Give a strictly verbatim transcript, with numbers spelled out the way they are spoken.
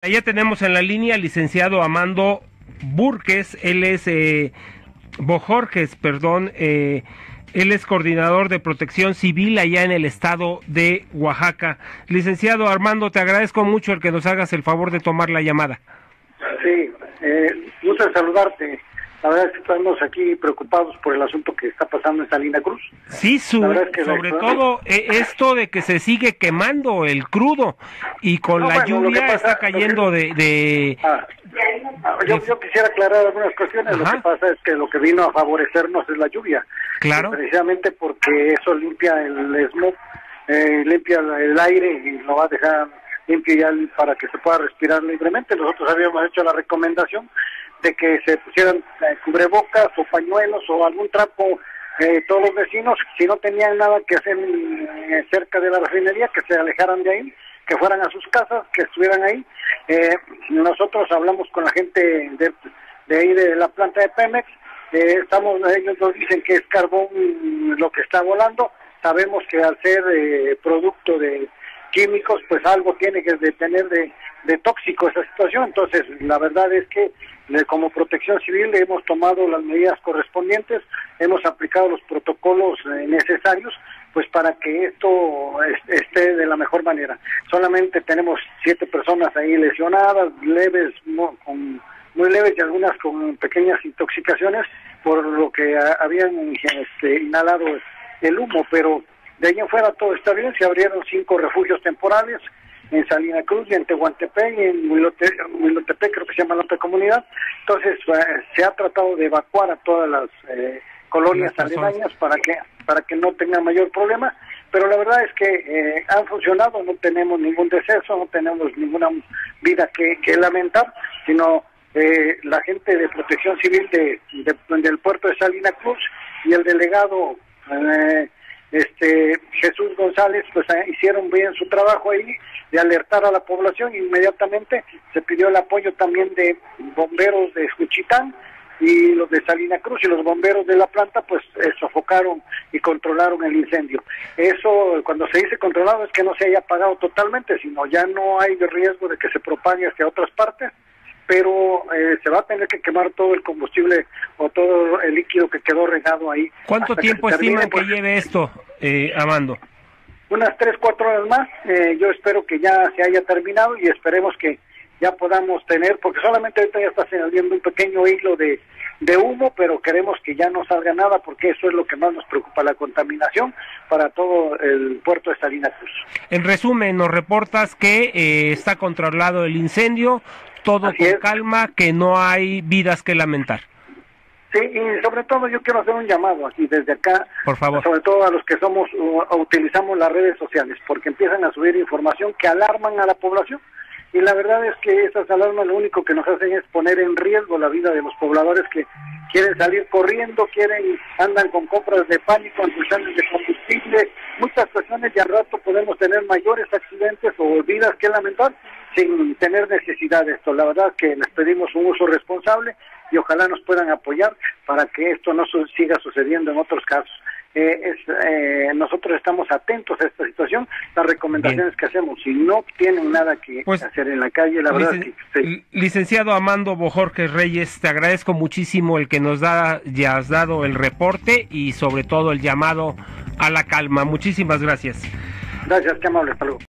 Ya tenemos en la línea al licenciado Amando Burques, él es eh, Bojorges, perdón, eh, él es coordinador de protección civil allá en el estado de Oaxaca. Licenciado Armando, te agradezco mucho el que nos hagas el favor de tomar la llamada. Sí, eh, gusto en saludarte. La verdad es que estamos aquí preocupados por el asunto que está pasando en Salina Cruz. Sí, su, es que sobre la... todo eh, esto de que se sigue quemando el crudo y con no, la bueno, lluvia pasa, está cayendo que... de... de... Ah, yo, de... yo quisiera aclarar algunas cuestiones. Ajá. Lo que pasa es que lo que vino a favorecernos es la lluvia. Claro. Precisamente porque eso limpia el smog, eh, limpia el aire y lo va a dejar limpio ya para que se pueda respirar libremente. Nosotros habíamos hecho la recomendación de que se pusieran eh, cubrebocas o pañuelos o algún trapo eh, todos los vecinos, si no tenían nada que hacer eh, cerca de la refinería, que se alejaran de ahí, que fueran a sus casas, que estuvieran ahí. Eh, nosotros hablamos con la gente de, de ahí de la planta de Pemex, eh, estamos, ellos nos dicen que es carbón lo que está volando, sabemos que al ser eh, producto de químicos, pues algo tiene que tener de, de tóxico esa situación. Entonces, la verdad es que eh, como protección civil hemos tomado las medidas correspondientes, hemos aplicado los protocolos eh, necesarios, pues para que esto est esté de la mejor manera. Solamente tenemos siete personas ahí lesionadas, leves, muy, con, muy leves y algunas con pequeñas intoxicaciones por lo que a, habían este, inhalado el humo, pero de ahí en fuera todo está bien. Se abrieron cinco refugios temporales en Salina Cruz y en Tehuantepec y en Huilotepec, creo que se llama la otra comunidad. Entonces eh, se ha tratado de evacuar a todas las eh, colonias aledañas para que para que no tengan mayor problema, pero la verdad es que eh, han funcionado, no tenemos ningún deceso, no tenemos ninguna vida que, que lamentar, sino eh, la gente de Protección Civil de, de, del puerto de Salina Cruz y el delegado eh, Este Jesús González, pues hicieron bien su trabajo ahí de alertar a la población. Inmediatamente se pidió el apoyo también de bomberos de Juchitán y los de Salina Cruz, y los bomberos de la planta pues eh, sofocaron y controlaron el incendio. Eso, cuando se dice controlado, es que no se haya apagado totalmente, sino ya no hay riesgo de que se propague hacia otras partes, pero eh, se va a tener que quemar todo el combustible o todo el líquido que quedó regado ahí. ¿Cuánto tiempo que estiman pues, que lleve esto, eh, Amando? Unas tres, cuatro horas más. Eh, yo espero que ya se haya terminado y esperemos que ya podamos tener, porque solamente ahorita ya está saliendo un pequeño hilo de, de humo, pero queremos que ya no salga nada, porque eso es lo que más nos preocupa, la contaminación para todo el puerto de Salina Cruz. En resumen, nos reportas que eh, está controlado el incendio, todo Así con es. calma, que no hay vidas que lamentar. Sí, y sobre todo yo quiero hacer un llamado aquí desde acá, por favor, sobre todo a los que somos o utilizamos las redes sociales, porque empiezan a subir información que alarman a la población, y la verdad es que esas alarmas lo único que nos hacen es poner en riesgo la vida de los pobladores que quieren salir corriendo, quieren andan con compras de pánico, ambulantes de combustible, muchas personas, y al rato podemos tener mayores accidentes o vidas que lamentar sin tener necesidad de esto. La verdad es que les pedimos un uso responsable y ojalá nos puedan apoyar para que esto no su siga sucediendo en otros casos. Eh, es, eh, nosotros estamos atentos a esta situación, las recomendaciones Bien. que hacemos, si no tienen nada que pues, hacer en la calle, la verdad licen es que... Sí. Licenciado Amando Bojorges Reyes, te agradezco muchísimo el que nos da, ya has dado el reporte y sobre todo el llamado a la calma. Muchísimas gracias. Gracias, qué amable, hasta luego.